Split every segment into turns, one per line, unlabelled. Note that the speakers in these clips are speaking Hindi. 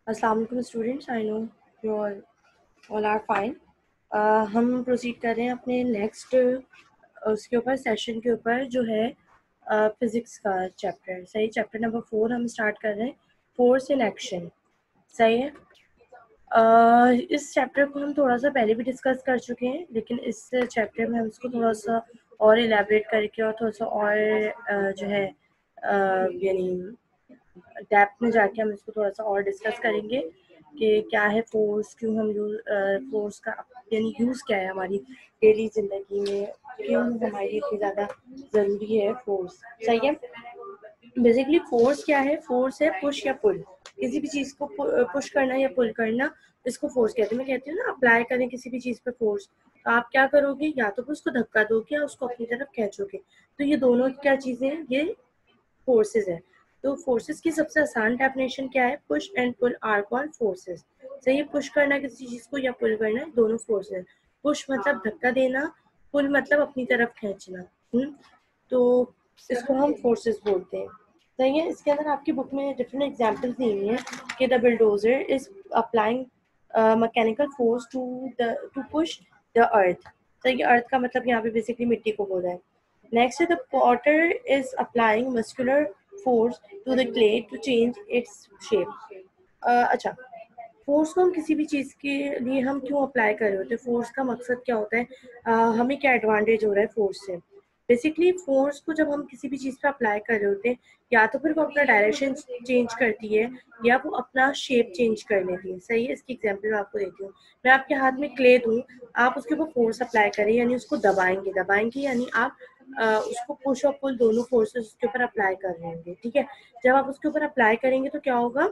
अस्सलाम वालेकुम students, I know you all are fine. हम प्रोसीड कर रहे हैं अपने नेक्स्ट उसके ऊपर सेशन के ऊपर जो है फिज़िक्स का चैप्टर। सही, चैप्टर नंबर 4 हम स्टार्ट कर रहे हैं, फोर्स इन एक्शन। सही है। इस चैप्टर को हम थोड़ा सा पहले भी डिस्कस कर चुके हैं, लेकिन इस चैप्टर में हम इसको थोड़ा सा और एलैबोरेट करके और थोड़ा सा और जो है यानी डेप्थ में जाके हम इसको थोड़ा सा और डिस्कस करेंगे कि क्या है फोर्स, क्यों हम फोर्स का यानी यूज़ क्या है हमारी डेली ज़िंदगी में, क्यों हमारी इतनी ज़्यादा ज़रूरी है फोर्स। सही है। बेसिकली फोर्स क्या है? फोर्स है पुश या पुल। किसी भी चीज़ को पुश करना या पुल करना, इसको फोर्स कहते हैं। मैं कहती हूँ ना, अप्लाई करें किसी भी चीज़ पे फोर्स, तो आप क्या करोगे? या तो उसको धक्का दोगे या उसको अपनी तरफ खींचोगे। तो ये दोनों क्या चीज़ें हैं? ये फोर्सेस है। तो फोर्सेस की सबसे आसान डेफिनेशन क्या है? Push and pull are called forces. सही है। पुश करना किसी चीज को या पुल करना, दोनों फोर्सेस। पुश मतलब धक्का देना, पुल मतलब अपनी तरफ खींचना। तो इसको हम फोर्सेस बोलते हैं। सही है। इसके अंदर आपकी बुक में डिफरेंट एग्जांपल्स दी हुई हैं कि the bulldozer is applying mechanical force to push the earth. सही है। अर्थ का मतलब यहाँ पे बेसिकली मिट्टी को बोला है। Next, the potter is applying muscular force to the clay to change its shape. अच्छा, फोर्स को हम किसी भी चीज़ के लिए हम क्यों अप्लाई कर रहे होते हैं? फोर्स का मकसद क्या होता है? हमें क्या एडवांटेज हो रहा है फोर्स से? बेसिकली फोर्स को जब हम किसी भी चीज़ पे अप्लाई कर रहे होते हैं, या तो फिर वो अपना डायरेक्शन चेंज करती है या वो अपना शेप चेंज कर लेती है। सही है। इसकी एग्जांपल मैं आपको देती हूँ। मैं आपके हाथ में क्ले दूँ, आप उसके ऊपर फोर्स अप्लाई करें यानी उसको दबाएंगे दबाएंगे यानी आप उसको पुश और पुल दोनों फोर्सेस उसके ऊपर अप्लाई कर रहे होंगे। ठीक है। जब आप उसके ऊपर अप्लाई करेंगे तो क्या होगा?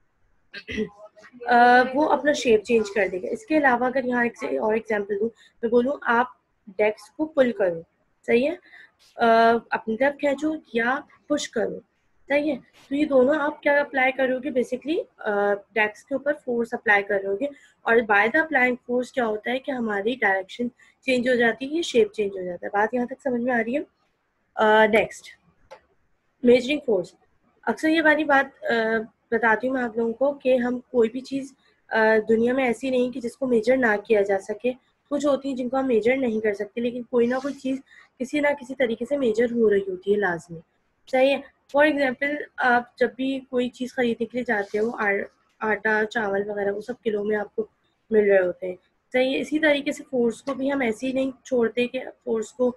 वो अपना शेप चेंज कर देगा। इसके अलावा अगर यहाँ एक से और एग्जांपल दूँ, मैं बोलूँ आप डेस्क को पुल करो। सही है। अपनी तरफ खींचो या पुश करो। सही है। तो ये दोनों आप क्या अप्लाई करोगे? बेसिकली डेस्क के ऊपर फोर्स अप्लाई करोगे, और बाय द अप्लाइंग फोर्स क्या होता है कि हमारी डायरेक्शन चेंज हो जाती है, ये शेप चेंज हो जाता है। बात यहाँ तक समझ में आ रही है? Next, measuring force. अक्सर ये वाली बात बताती हूँ मैं आप लोगों को कि हम कोई भी चीज़ दुनिया में ऐसी नहीं कि जिसको मेजर ना किया जा सके। कुछ होती हैं जिनको हम मेजर नहीं कर सकते, लेकिन कोई ना कोई चीज़ किसी ना किसी तरीके से मेजर हो रही होती है लाजमी। सही है। फॉर एग्जाम्पल, आप जब भी कोई चीज़ खरीदने के लिए जाते हो, आटा चावल वगैरह वो सब किलो में आपको मिल रहे होते हैं। सही है। इसी तरीके से फोर्स को भी हम ऐसे ही नहीं छोड़ते कि फोर्स को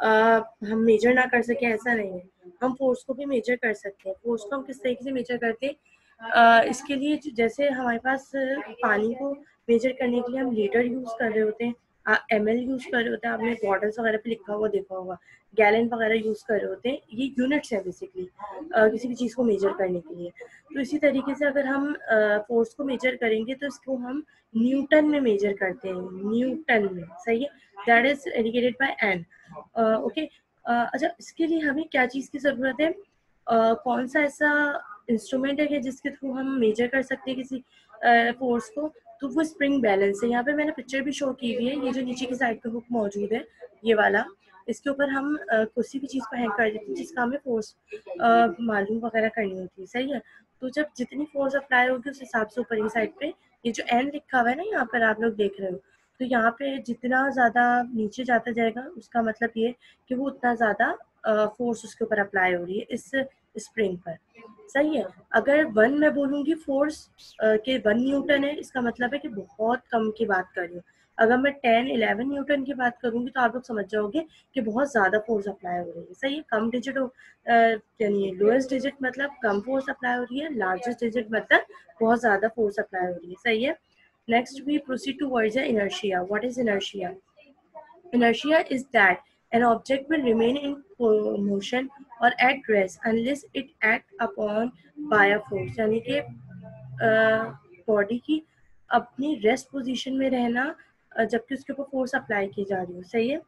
हम मेजर ना कर सकें, ऐसा नहीं है। हम फोर्स को भी मेजर कर सकते हैं। फोर्स को हम किस तरीके से मेजर करते हैं? इसके लिए जैसे हमारे पास पानी को मेजर करने के लिए हम लीटर यूज कर रहे होते हैं, ml यूज कर रहे होते हैं। आपने बॉटल्स वगैरह पे लिखा हुआ देखा होगा, गैलन वगैरह यूज कर रहे होते हैं। ये यूनिट्स है बेसिकली किसी भी चीज़ को मेजर करने के लिए। तो इसी तरीके से अगर हम फोर्स को मेजर करेंगे तो इसको हम न्यूटन में मेजर करते हैं, न्यूटन में। सही है। That is indicated by N. Okay. अच्छा, इसके लिए हमें क्या चीज़ की ज़रूरत है? कौन सा ऐसा इंस्ट्रूमेंट है कि जिसके थ्रू हम मेजर कर सकते हैं किसी फोर्स को? तो वो स्प्रिंग बैलेंस है। यहाँ पे मैंने पिक्चर भी शो की हुई है, ये जो नीचे की साइड पे बुक मौजूद है, ये वाला। इसके ऊपर हम किसी भी चीज़ को हैंग कर देते हैं जिसका हमें फोर्स मालूम वगैरह करनी होती है। सही है। तो जब जितनी फोर्स अप्लाई होगी उस हिसाब से ऊपर की साइड पे ये जो एन लिखा हुआ है ना, यहाँ पर आप लोग देख रहे हो, तो यहाँ पे जितना ज़्यादा नीचे जाता जाएगा उसका मतलब ये कि वो उतना ज़्यादा फोर्स उसके ऊपर अप्लाई हो रही है इस स्प्रिंग पर। सही है। अगर 1 मैं बोलूँगी फोर्स कि 1 न्यूटन है, इसका मतलब है कि बहुत कम की बात कर रही हूँ। अगर मैं 10 11 न्यूटन की बात करूँगी तो आप लोग समझ जाओगे कि बहुत ज़्यादा फोर्स अप्लाई हो रही है। सही है। कम डिजिट यानी लोएस्ट डिजिट मतलब कम फोर्स अप्लाई हो रही है, लार्जेस्ट डिजिट मतलब बहुत ज़्यादा फोर्स अप्लाई हो रही है। सही है। Next, we proceed towards the inertia. What is inertia? Inertia is that an object will remain in motion or at rest unless it act upon by a force. यानी कि बॉडी की अपनी रेस्ट पोजीशन में रहना जबकि उसके ऊपर फोर्स अप्लाई की जा रही हो। सही है।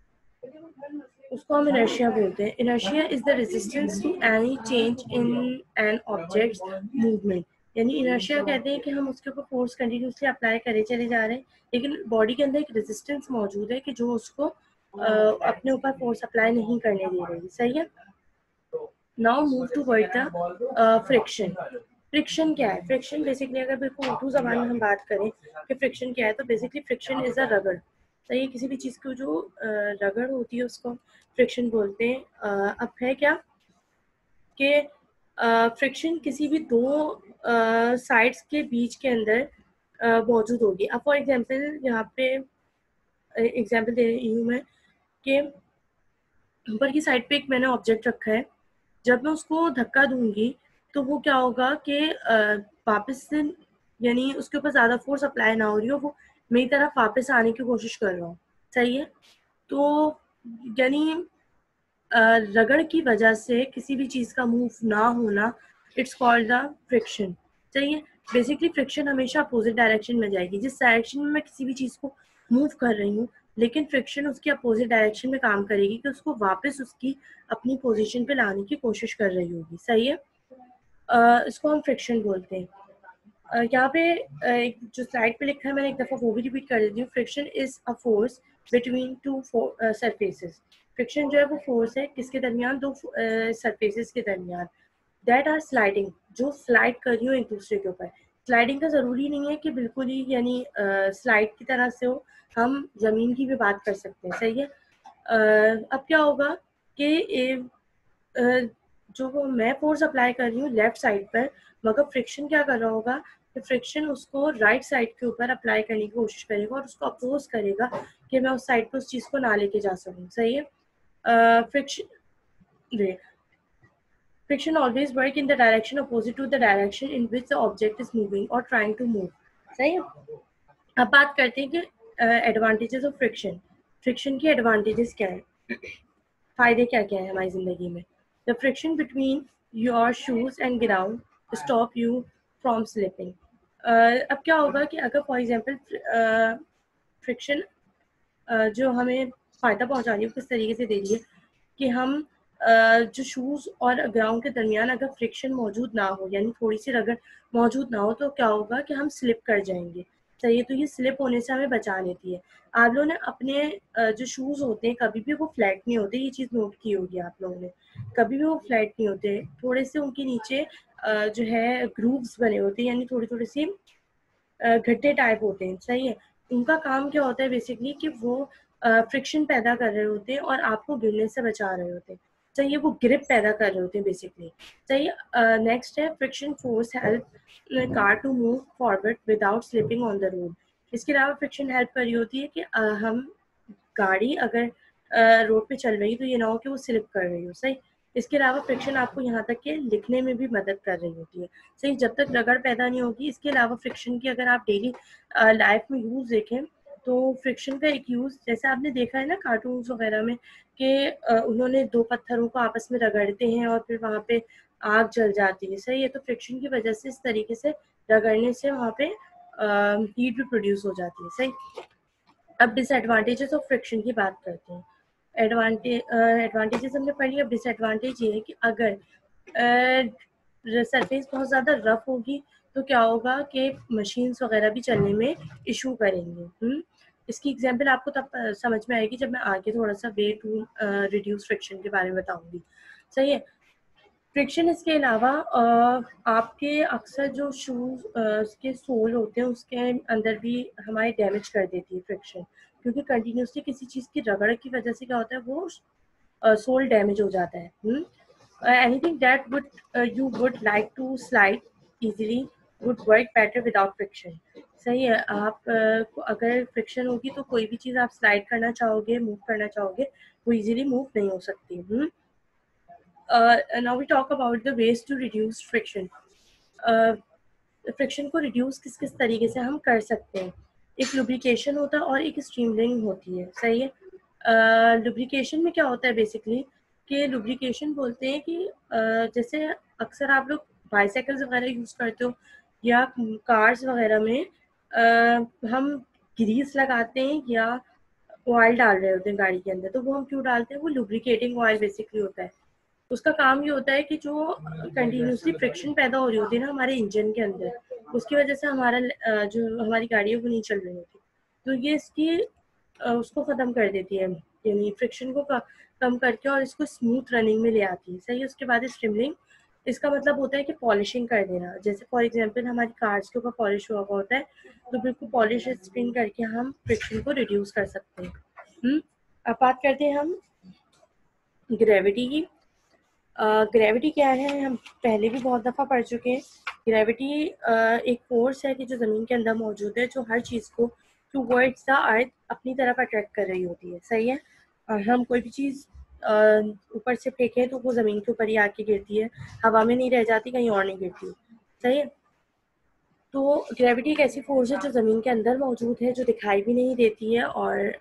उसको हम इनर्शिया बोलते हैं। Inertia is the resistance to any change in an object movement. यानी इनर्शिया कहते हैं कि हम उसके ऊपर फोर्स कंटिन्यूसली अप्लाई करे चले जा रहे हैं, लेकिन बॉडी के अंदर एक रेजिस्टेंस मौजूद है कि जो उसको अपने ऊपर फोर्स अप्लाई नहीं करने दे रही। सही है। Now move toward the friction. Friction क्या है? फ्रिक्शन बेसिकली अगर बिल्कुल उर्दू ज़बान में हम बात करें कि फ्रिक्शन क्या है, तो बेसिकली फ्रिक्शन इज़ अ रगड़। सही है, किसी भी चीज़ की जो रगड़ होती है उसको फ्रिक्शन बोलते हैं। अब है क्या कि फ्रिक्शन किसी भी दो साइड्स के बीच के अंदर मौजूद होगी। अब फॉर एग्जांपल यहाँ पे एग्जांपल दे रही हूँ मैं कि ऊपर की साइड पे एक मैंने ऑब्जेक्ट रखा है, जब मैं उसको धक्का दूंगी तो वो क्या होगा कि वापस से, यानी उसके ऊपर ज़्यादा फोर्स अप्लाई ना हो रही हो, वो मेरी तरफ वापस आने की कोशिश कर रहा हूँ। सही है, तो यानी रगड़ की वजह से किसी भी चीज़ का मूव ना होना, इट्स कॉल्ड द फ्रिक्शन। सही है, बेसिकली फ्रिक्शन हमेशा अपोजिट डायरेक्शन में जाएगी। जिस डायरेक्शन में मैं किसी भी चीज़ को मूव कर रही हूँ, लेकिन फ्रिक्शन उसकी अपोजिट डायरेक्शन में काम करेगी कि उसको वापस उसकी अपनी पोजीशन पे लाने की कोशिश कर रही होगी। सही है, इसको हम फ्रिक्शन बोलते हैं। यहाँ पे जो स्लाइड पे लिखा है, मैंने एक दफ़ा वो भी रिपीट कर देती हूँ। Friction is a force between two surfaces. Friction जो है वो फोर्स है किसके दरमियान? दो सरफेसेस के दरमियान, दैट आर स्लाइडिंग, जो स्लाइड कर रही हो एक दूसरे के ऊपर। स्लाइडिंग का ज़रूरी नहीं है कि बिल्कुल ही यानी स्लाइड की तरह से हो, हम ज़मीन की भी बात कर सकते हैं। सही है, अब क्या होगा कि जो वो मैं फोर्स अप्लाई कर रही हूँ लेफ्ट साइड पर, मगर फ्रिक्शन क्या कर रहा होगा कि फ्रिक्शन उसको राइट साइड के ऊपर अप्लाई करने की कोशिश करेगा और उसको अपोज करेगा कि मैं उस साइड पर उस चीज़ को ना लेके जा सकूँ। सही है, friction friction always work in the direction opposite to the direction in which the object is moving or trying to move। सही है, अब बात करते हैं कि एडवांटेजेस ऑफ फ्रिक्शन। फ्रिक्शन की एडवांटेजेस क्या है, फायदे क्या क्या है हमारी जिंदगी में? The friction between your shoes and ground stop you from slipping. अब क्या होगा कि अगर फॉर एग्जांपल फ्रिक्शन जो हमें फ़ायदा पहुंचा रही है किस तरीके से दे रही है कि हम जो शूज़ और ग्राउंड के दरमियान अगर फ्रिक्शन मौजूद ना हो, यानी थोड़ी सी रगड़ मौजूद ना हो, तो क्या होगा कि हम स्लिप कर जाएंगे। सही है, तो ये स्लिप होने से हमें बचा लेती है। आप लोगों ने अपने जो शूज़ होते हैं कभी भी वो फ्लैट नहीं होते, ये चीज़ नोट की होगी आप लोगों ने, कभी भी वो फ्लैट नहीं होते, थोड़े से उनके नीचे जो है ग्रूव्स बने होते हैं, यानी थोड़ी थोड़ी सी गड्ढे टाइप होते हैं। सही है, उनका काम क्या होता है बेसिकली कि वो फ्रिक्शन पैदा कर रहे होते हैं और आपको गिरने से बचा रहे होते हैं। सही है, वो ग्रिप पैदा कर रहे होते हैं बेसिकली। सही है, नेक्स्ट है friction force help car to move forward without slipping on the road. इसके अलावा फ्रिक्शन हेल्प कर रही होती है कि हम गाड़ी अगर रोड पे चल रही तो ये ना हो कि वो स्लिप कर रही हो। सही, इसके अलावा फ्रिक्शन आपको यहाँ तक कि लिखने में भी मदद कर रही होती है। सही, जब तक रगड़ पैदा नहीं होगी। इसके अलावा फ्रिक्शन की अगर आप डेली लाइफ में यूज़ देखें तो फ्रिक्शन का एक यूज़, जैसे आपने देखा है ना कार्टून्स वगैरह में कि उन्होंने दो पत्थरों को आपस में रगड़ते हैं और फिर वहाँ पे आग जल जाती है। सही है, तो फ्रिक्शन की वजह से इस तरीके से रगड़ने से वहाँ पे हीट भी प्रोड्यूस हो जाती है। सही, अब डिसएडवांटेजेस ऑफ फ्रिक्शन की बात करते हैं। एडवांटेजेस हमने पढ़ लिया। अब डिसएडवांटेज ये है कि अगर सरफेस बहुत ज़्यादा रफ होगी तो क्या होगा कि मशीन्स वगैरह भी चलने में इशू करेंगे। इसकी एग्जांपल आपको तब समझ में आएगी जब मैं आगे थोड़ा सा वे टू रिड्यूस फ्रिक्शन के बारे में बताऊंगी। सही है, फ्रिक्शन इसके अलावा आपके अक्सर जो शूज़ के सोल होते हैं उसके अंदर भी हमारे डैमेज कर देती है फ्रिक्शन, क्योंकि कंटिन्यूसली किसी चीज़ की रगड़ की वजह से क्या होता है वो सोल डैमेज हो जाता है। Anything that would you would like to slide easily would work better without friction. सही है, आप को अगर फ्रिक्शन होगी तो कोई भी चीज़ आप स्लाइड करना चाहोगे, मूव करना चाहोगे, वो इजीली मूव नहीं हो सकती। Now we talk about the ways to reduce friction. Friction को रिड्यूस किस किस तरीके से हम कर सकते हैं। एक लुब्रिकेशन होता है और एक स्ट्रीमलाइनिंग होती है। सही है, लुब्रिकेशन में क्या होता है बेसिकली कि लुब्रिकेशन बोलते हैं कि जैसे अक्सर आप लोग बाइसाइकिल्स वगैरह यूज़ करते हो या कार्स वगैरह में हम ग्रीस लगाते हैं या ऑयल डाल रहे होते हैं गाड़ी के अंदर, तो वो हम क्यों डालते हैं? वो लुब्रिकेटिंग ऑयल बेसिकली होता है। उसका काम ये होता है कि जो कंटिन्यूसली फ्रिक्शन पैदा हो रही होती है ना हमारे इंजन के अंदर, उसकी वजह से हमारा जो हमारी गाड़ी है वो नहीं चल रही होती, तो ये इसकी उसको ख़त्म कर देती है, यानी फ्रिक्शन को कम करके और इसको स्मूथ रनिंग में ले आती है। सही है, उसके बाद स्ट्रीमलिंग इसका मतलब होता है कि पॉलिशिंग कर देना। जैसे फॉर एग्जांपल हमारी कार्स के ऊपर पॉलिश हुआ हुआ होता है, तो बिल्कुल पॉलिश स्पिन करके हम फ्रिक्शन को रिड्यूस कर सकते हैं। अब बात करते हैं हम ग्रेविटी की। ग्रेविटी क्या है, हम पहले भी बहुत दफ़ा पढ़ चुके हैं। ग्रेविटी एक फोर्स है कि जो ज़मीन के अंदर मौजूद है, जो हर चीज़ को टूवर्ड्स द अर्थ अपनी तरफ अट्रैक्ट कर रही होती है। सही है। और हम कोई भी चीज़ ऊपर से फेंकें तो वो ज़मीन के ऊपर ही आके गिरती है, हवा में नहीं रह जाती, कहीं और नहीं गिरती। सही है। तो ग्रेविटी एक ऐसी फोर्स है जो ज़मीन के अंदर मौजूद है, जो दिखाई भी नहीं देती है और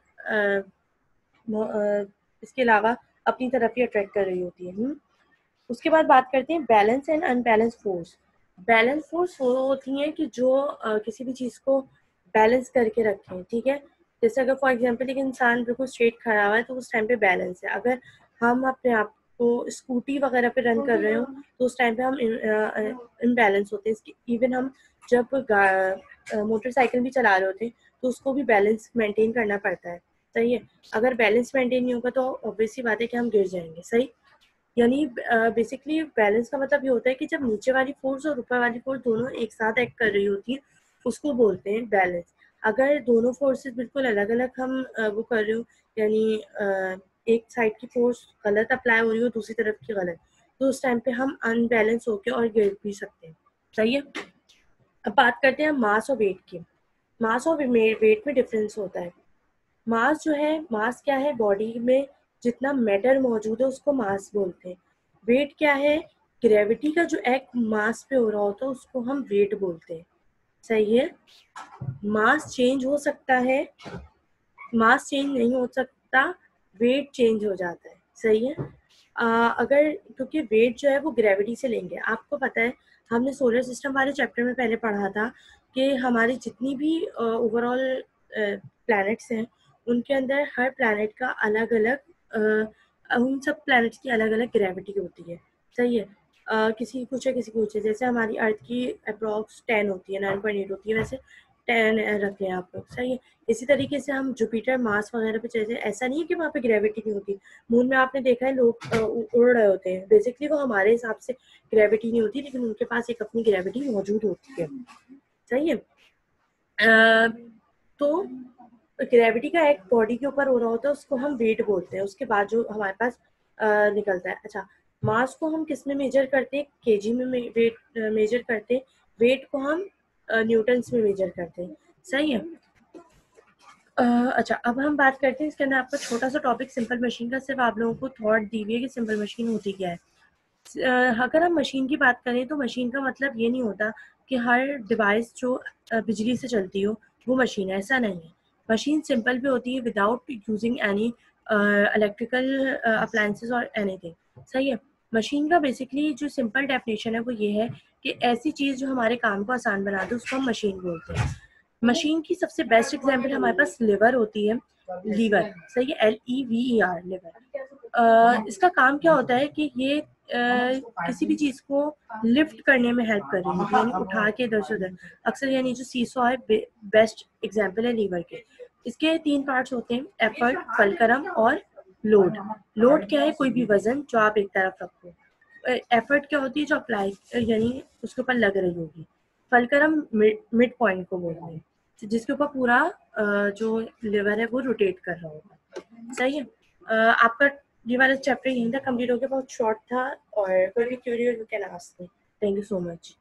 इसके अलावा अपनी तरफ ही अट्रैक्ट कर रही होती है। उसके बाद बात करते हैं balance and unbalance force. Balance force वो होती हैं कि जो किसी भी चीज़ को बैलेंस करके रखें। ठीक है। जैसे अगर फॉर एग्जांपल एक इंसान बिल्कुल स्ट्रेट खड़ा हुआ है तो उस टाइम पे बैलेंस है। अगर हम अपने आप को स्कूटी वगैरह पे रन कर रहे हो तो उस टाइम पे हम इम्बैलेंस होते हैं। इवन हम जब मोटरसाइकिल भी चला रहे होते हैं तो उसको भी बैलेंस मेंटेन करना पड़ता है। सही है। अगर बैलेंस मेंटेन नहीं होगा तो ऑब्वियस सी बात है कि हम गिर जाएंगे। सही। यानी बेसिकली बैलेंस का मतलब ये होता है कि जब नीचे वाली फोर्स और ऊपर वाली फोर्स दोनों एक साथ एक्ट कर रही होती है, उसको बोलते हैं बैलेंस। अगर दोनों फोर्सेस बिल्कुल अलग अलग हम वो कर रहे हो, यानी एक साइड की फोर्स गलत अप्लाई हो रही हो, दूसरी तरफ की गलत, तो उस टाइम पे हम अनबैलेंस होके और गिर भी सकते हैं। सही है। अब बात करते हैं मास और वेट की। मास और वेट में डिफरेंस होता है। मास जो है, मास क्या है, बॉडी में जितना मैटर मौजूद है उसको मास बोलते हैं। वेट क्या है, ग्रेविटी का जो एक्ट मास पे हो रहा होता है उसको हम वेट बोलते हैं। सही है। मास चेंज हो सकता है, मास चेंज नहीं हो सकता, वेट चेंज हो जाता है। सही है। अगर क्योंकि वेट जो है वो ग्रेविटी से लेंगे। आपको पता है हमने सोलर सिस्टम वाले चैप्टर में पहले पढ़ा था कि हमारी जितनी भी ओवरऑल प्लैनेट्स हैं उनके अंदर हर प्लैनेट का अलग अलग उन सब प्लैनेट्स की अलग अलग ग्रेविटी होती है। सही है। किसी की कुछ है, किसी की कुछ है। जैसे हमारी अर्थ की अप्रॉक्स 10 होती है, 9.8 होती है, वैसे 10 रख लें आप लोग। सही है। इसी तरीके से हम जुपिटर, मार्स वगैरह पे चले जाए, ऐसा नहीं है कि वहाँ पे ग्रेविटी नहीं होती। मून में आपने देखा है लोग उड़ रहे होते हैं, बेसिकली वो हमारे हिसाब से ग्रेविटी नहीं होती, लेकिन उनके पास एक अपनी ग्रेविटी मौजूद होती है। सही है। तो ग्रेविटी का एक बॉडी के ऊपर हो रहा होता है उसको हम वेट बोलते हैं। उसके बाद जो हमारे पास निकलता है। अच्छा, मास को हम किस में मेजर करते हैं, केजी में वेट मेजर करते हैं। वेट को हम न्यूटन्स में मेजर करते हैं। सही है। अच्छा, अब हम बात करते हैं इसके अंदर आपका छोटा सा टॉपिक सिंपल मशीन का। सिर्फ आप लोगों को थॉट दी हुई है कि सिंपल मशीन होती क्या है। अगर हम मशीन की बात करें तो मशीन का मतलब ये नहीं होता कि हर डिवाइस जो बिजली से चलती हो वो मशीन है। ऐसा नहीं है। मशीन सिंपल भी होती है without using any electrical appliances और एनीथिंग। सही है। मशीन का बेसिकली जो सिंपल डेफिनेशन है वो ये है कि ऐसी चीज़ जो हमारे काम को आसान बना दे उसको हम मशीन बोलते हैं। मशीन की सबसे बेस्ट एग्जांपल हमारे पास लिवर होती है। लीवर। सही है। LEVER, lever. इसका काम क्या होता है कि ये किसी भी चीज को लिफ्ट करने में हेल्प कर रही है, यानी उठा के इधर से उधर। अक्सर यानी जो सीसॉ है बेस्ट एग्जांपल है लीवर के। इसके 3 पार्ट्स होते हैं, एफर्ट, फलक्रम और लोड। लोड क्या है, कोई भी वजन जो आप एक तरफ रखो। एफर्ट क्या होती है, जो अप्लाई यानी उसके ऊपर लग रही होगी। फलक्रम मिड पॉइंट को बोलते हैं, जिसके ऊपर पूरा जो लिवर है वो रोटेट कर रहा होगा। सही है। आपका ये वाला चैप्टर यहीं तक कंप्लीट हो गया। बहुत शॉर्ट था, और कोई भी query you can ask me. Thank you so much.